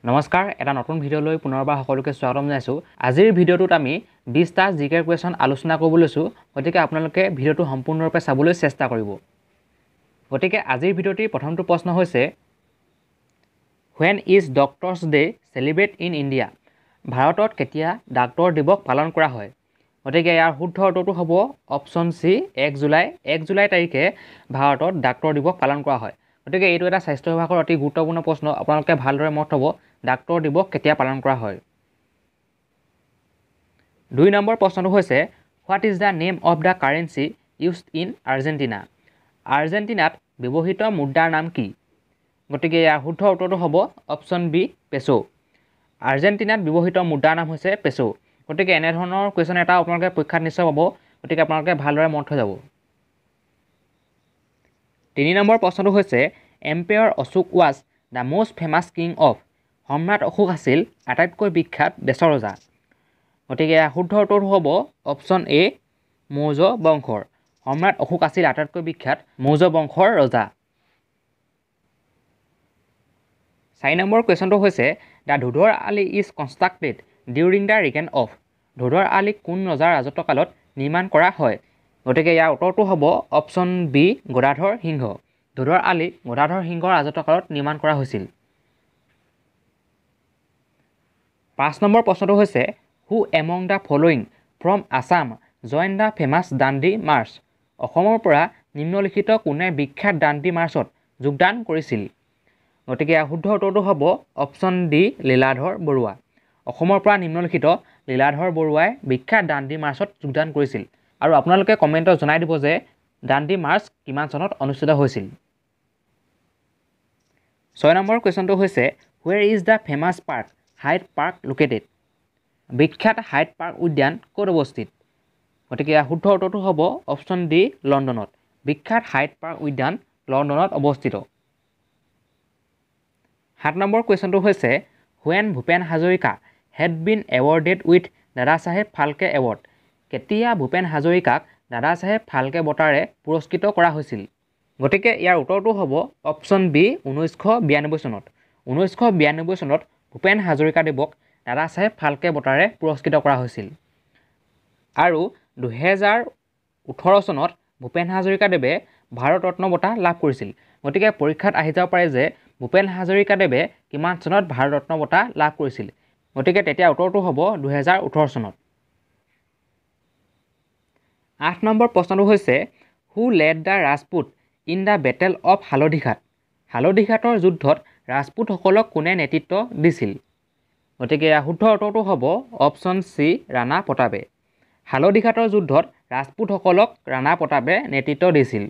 নমস্কাৰ এটা নতুন ভিডিঅ'লৈ পুনৰবাৰ সকলোকে স্বাগতম জনাইছো। আজিৰ ভিডিঅ'টোত আমি 20টা জিকে কুৱেশ্যন আলোচনা কৰিব লৈছো। গতিকে আপোনালোকে ভিডিঅ'টো সম্পূৰ্ণৰূপে চাবলৈ চেষ্টা কৰিব। গতিকে আজিৰ ভিডিঅ'টিৰ প্ৰথমটো প্ৰশ্ন হৈছে When is Doctors Day celebrated in India? ভাৰতত কেতিয়া ডাক্তৰ দিৱস পালন কৰা হয়? গতিকে ইয়াৰ শুদ্ধ উত্তৰটো হ'ব অপশ্যন চি 1 জুলাই। 1 জুলাই তাৰিখে ভাৰতত ডাক্তৰ দিৱস পালন কৰা হয়। গতিকে এইটো এটা স্বাস্থ্য বিভাগৰ অতি গুৰুত্বপূৰ্ণ প্ৰশ্ন। আপোনালোকে ভালদৰে মনত থ'ব ডাক্তৰ দিৱস কেতিয়া পালন কৰা হয়। 2 নম্বৰ প্ৰশ্নটো হৈছে what is the name of the currency used in Argentina? আৰ্জেণ্টিনাত ব্যৱহৃত মুদ্ৰাৰ নাম কি? গতিকে ইয়াৰ শুদ্ধ উত্তৰটো হ'ব অপশ্যন বি পেছো। আৰ্জেণ্টিনাত ব্যৱহৃত মুদ্ৰাৰ নাম হৈছে পেছো। গতিকে এনেধৰণৰ কুৱেশ্যন এটা আপোনালোকে পৰীক্ষাত নিশ্চয় পাব। গতিকে আপোনালোকে ভালদৰে মনত থৈ যাব। 3 নম্বৰ প্ৰশ্নটো হৈছে emperor Ashoka was the most famous king of? সম্ৰাট অশোক আছিল আটাইতকৈ বিখ্যাত দেশৰ ৰজা। গতিকে শুদ্ধ উত্তৰটো হ'ব অপশ্যন এ মৌৰ্য বংশৰ। সম্ৰাট অশোক আছিল আটাইতকৈ বিখ্যাত মৌৰ্য বংশৰ ৰজা। 4 নম্বৰ কুৱেশ্যনটো হৈছে the Dhodar Ali is constructed during the reign of? Dhodar Ali কোন ৰজাৰ ৰাজত্বকালত নিৰ্মাণ কৰা হয়? গতিকে ইয়াৰ উত্তৰটো হ'ব অপশ্যন বি গদাধৰ সিংহ। ধোধৰ আলি গদাধৰ সিংহৰ ৰাজত্বকালত নিৰ্মাণ কৰা হৈছিল। 5 নম্বৰ প্ৰশ্নটো হৈছে who among the following from Assam join the famous Dandi march? অসমৰ পৰা নিম্নলিখিত কোনে বিখ্যাত দাণ্ডি মাৰ্চত যোগদান কৰিছিল? গতিকে শুদ্ধ উত্তৰটো হ'ব অপশ্যন ডি লীলাধৰ বৰুৱা। অসমৰ পৰা নিম্নলিখিত লীলাধৰ বৰুৱাই বিখ্যাত দাণ্ডি মাৰ্চত যোগদান কৰিছিল। আৰু আপোনালোকে কমেণ্টত জনাই দিব যে দাণ্ডি মাৰ্চ কিমান চনত অনুষ্ঠিত হৈছিল। 6 নম্বৰ কুৱেশ্যনটো হৈছে where is the famous park Hyde park located? বিখ্যাত হাইড পাৰ্ক উদ্যান ক'ত অৱস্থিত? গতিকে শুদ্ধ উত্তৰটো হ'ব অপশ্যন ডি লণ্ডনত। বিখ্যাত হাইড পাৰ্ক উদ্যান লণ্ডনত অৱস্থিত। 7 নম্বৰ কুৱেশ্যনটো হৈছে when Bhupen Hazarika had been awarded with Dada Saheb Phalke award? কেতিয়া ভূপেন হাজৰিকাক দাদা চাহেব ফাল্কে বঁটাৰে পুৰস্কৃত কৰা হৈছিল? গতিকে ইয়াৰ উত্তৰটো হ'ব অপশ্যন বি 1992 চনত। 1992 চনত ভূপেন হাজৰিকাদেৱক দাদা চাহেব ফাল্কে বঁটাৰে পুৰস্কৃত কৰা হৈছিল। আৰু 2018 চনত ভূপেন হাজৰিকাদেৱে ভাৰত ৰত্ন বঁটা লাভ কৰিছিল। গতিকে পৰীক্ষাত আহি যাব পাৰে যে ভূপেন হাজৰিকাদেৱে কিমান চনত ভাৰত ৰত্ন বঁটা লাভ কৰিছিল? গতিকে তেতিয়া উত্তৰটো হ'ব 2018 চনত। 8 নম্বৰ প্ৰশ্নটো হৈছে who led the Rajput in the battle of Haldighat? হালদিঘাটৰ যুদ্ধত ৰাজপুতসকলক কোনে নেতৃত্ব দিছিল? গতিকে শুদ্ধ উত্তৰটো হ'ব অপশ্যন চি ৰাণা প্ৰতাপে। হালদিঘাটৰ যুদ্ধত ৰাজপুতসকলক ৰাণা প্ৰতাপে নেতৃত্ব দিছিল।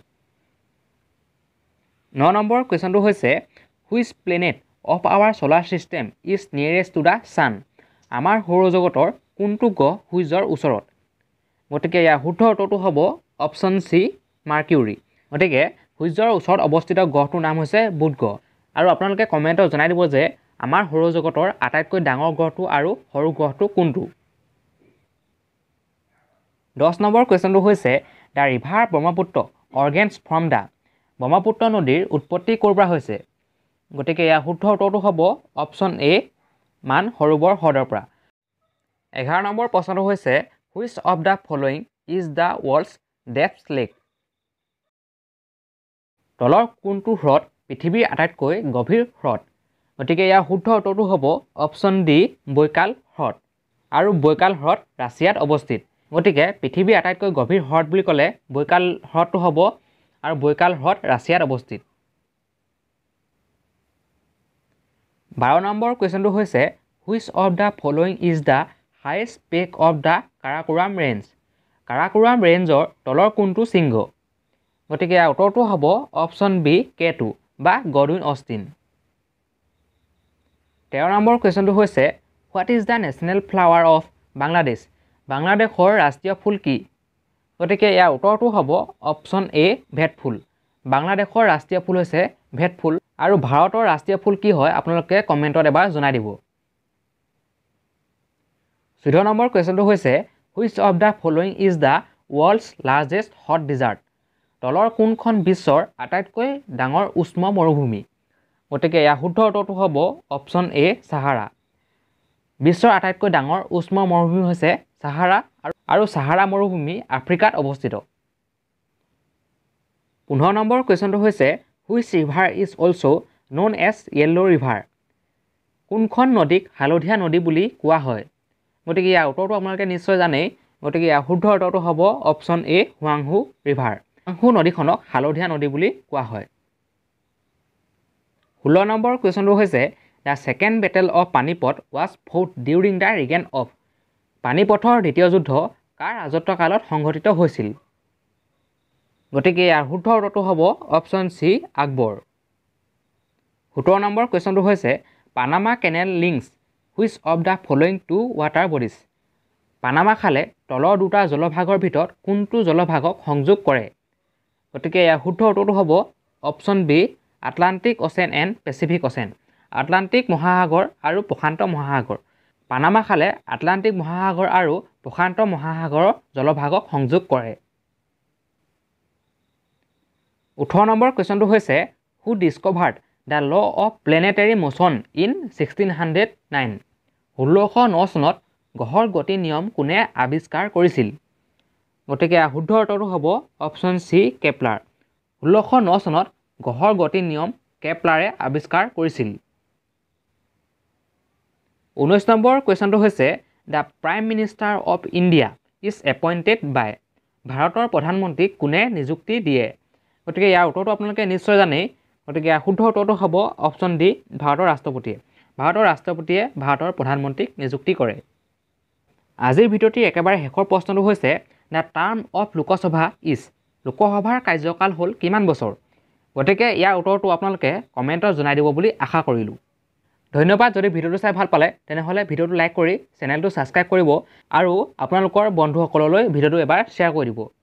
9 নম্বৰ কুৱেশ্যনটো হৈছে which planet of our solar system is nearest to the sun? আমাৰ সৌৰজগতৰ কোনটো গ্ৰহ সূৰ্যৰ ওচৰত? গতিকে ইয়াৰ শুদ্ধ উত্তৰটো হ'ব অপশ্যন চি মাৰ্কিউৰী। গতিকে সূৰ্যৰ ওচৰত অৱস্থিত গ্ৰহটোৰ নাম হৈছে বুধ গ্ৰহ। আৰু আপোনালোকে কমেণ্টত জনাই দিব যে আমাৰ সৌৰজগতৰ আটাইতকৈ ডাঙৰ গ্ৰহটো আৰু সৰু গ্ৰহটো কোনটো? 10 নম্বৰ কুৱেশ্যনটো হৈছে the river Brahmaputra originates from the? Brahmaputra নদীৰ উৎপত্তি ক'ৰ পৰা হৈছে? গতিকে ইয়াৰ শুদ্ধ উত্তৰটো হ'ব অপশ্যন এ মান সৰোবৰ হ্ৰদৰ পৰা। 11 নম্বৰ প্ৰশ্নটো হৈছে which of the following is the world's deepest lake? তলৰ কোনটো হ্ৰদ পৃথিৱীৰ আটাইতকৈ গভীৰ হ্ৰদ? গতিকে ইয়াৰ শুদ্ধ উত্তৰটো হ'ব অপশ্যন ডি বৈকাল হ্ৰদ। আৰু বৈকাল হ্ৰদ ৰাছিয়াত অৱস্থিত। গতিকে পৃথিৱীৰ আটাইতকৈ গভীৰ হ্ৰদ বুলি ক'লে বৈকাল হ্ৰদটো হ'ব আৰু বৈকাল হ্ৰদ ৰাছিয়াত অৱস্থিত। 12 নম্বৰ কুৱেশ্যনটো হৈছে which of the following is the highest peak of the Karakoram range? Karakoram ৰেঞ্জৰ তলৰ কোনটো শৃংগ? গতিকে ইয়াৰ উত্তৰটো হ'ব অপশ্যন বি K2 বা গডউইন অষ্টিন। 13 নম্বৰ কুৱেশ্যনটো হৈছে what is the national flower of Bangladesh? বাংলাদেশৰ ৰাষ্ট্ৰীয় ফুল কি? গতিকে ইয়াৰ উত্তৰটো হ'ব অপশ্যন এ ভেটফুল। বাংলাদেশৰ ৰাষ্ট্ৰীয় ফুল হৈছে ভেটফুল। আৰু ভাৰতৰ ৰাষ্ট্ৰীয় ফুল কি হয় আপোনালোকে কমেণ্টত এবাৰ জনাই দিব। 14 নম্বৰ কুৱেশ্যনটো হৈছে which of the following is the world's largest hot desert? তলৰ কোনখন বিশ্বৰ আটাইতকৈ ডাঙৰ উষ্ণ মৰুভূমি? গতিকে ইয়াৰ শুদ্ধ উত্তৰটো হ'ব অপশ্যন এ সাহাৰা। বিশ্বৰ আটাইতকৈ ডাঙৰ উষ্ণ মৰুভূমি হৈছে সাহাৰা আৰু সাহাৰা মৰুভূমি আফ্ৰিকাত অৱস্থিত। 15 নম্বৰ কুৱেশ্যনটো হৈছে which river is also' known as yellow' river. কোনখন নদীক হালধীয়া নদী বুলি কোৱা হয়? গতিকে ইয়াৰ উত্তৰটো আপোনালোকে নিশ্চয় জানেই। গতিকে ইয়াৰ শুদ্ধ উত্তৰটো হ'ব অপশ্যন এ হুৱাংহু ৰিভাৰ। হুৱাংহু নদীখনক হালধীয়া নদী বুলি কোৱা হয়। 16 নম্বৰ কুৱেশ্যনটো হৈছে the second battle of Panipat was fought during the reign of. পানিপথৰ দ্বিতীয় যুদ্ধ কাৰ ৰাজত্বকালত সংঘটিত হৈছিল? গতিকে ইয়াৰ শুদ্ধ উত্তৰটো হ'ব অপশ্যন চি আকবৰ। 17 নম্বৰ কুৱেশ্যনটো হৈছে Panama canal links which of the following two water bodies. Panama খালে তলৰ দুটা জলভাগৰ ভিতৰত কোনটো জলভাগক সংযোগ কৰে? গতিকে ইয়াৰ শুদ্ধ উত্তৰটো হ'ব option B Atlantic ocean and Pacific ocean. Atlantic মহাসাগৰ আৰু প্ৰশান্ত মহাসাগৰ। পানামা খালে আটলাণ্টিক মহাসাগৰ আৰু প্ৰশান্ত মহাসাগৰৰ জলভাগক সংযোগ কৰে। 18 নম্বৰ কুৱেশ্যনটো হৈছে who discovered the law of planetary motion in 1609। 1609 চনত গ্ৰহৰ গতি নিয়ম কোনে আৱিষ্কাৰ কৰিছিল? গতিকে শুদ্ধ উত্তৰটো হ'ব অপশ্যন চি কেপলাৰ। 1609 চনত গ্ৰহৰ গতি নিয়ম কেপলাৰে আৱিষ্কাৰ কৰিছিল। 19 নম্বৰ কুৱেশ্যনটো হৈছে the prime minister of India is appointed by. ভাৰতৰ প্ৰধানমন্ত্ৰীক কোনে নিযুক্তি দিয়ে? গতিকে ইয়াৰ উত্তৰটো আপোনালোকে নিশ্চয় জানেই। গতিকে ইয়াৰ শুদ্ধ উত্তৰটো হ'ব অপশ্যন ডি ভাৰতৰ ৰাষ্ট্ৰপতিয়ে। ভাৰতৰ ৰাষ্ট্ৰপতিয়ে ভাৰতৰ প্ৰধানমন্ত্ৰীক নিযুক্তি কৰে। আজিৰ ভিডিঅ'টিৰ একেবাৰে শেষৰ প্ৰশ্নটো হৈছে the term of Lok Sabha is. লোকসভাৰ কাৰ্যকাল হ'ল কিমান বছৰ? গতিকে ইয়াৰ উত্তৰটো আপোনালোকে কমেণ্টত জনাই দিব বুলি আশা কৰিলোঁ। ধন্যবাদ। যদি ভিডিঅ'টো চাই ভাল পালে তেনেহ'লে ভিডিঅ'টো লাইক কৰি চেনেলটো ছাবস্ক্ৰাইব কৰিব আৰু আপোনালোকৰ বন্ধুসকললৈ ভিডিঅ'টো এবাৰ শ্বেয়াৰ কৰি দিব।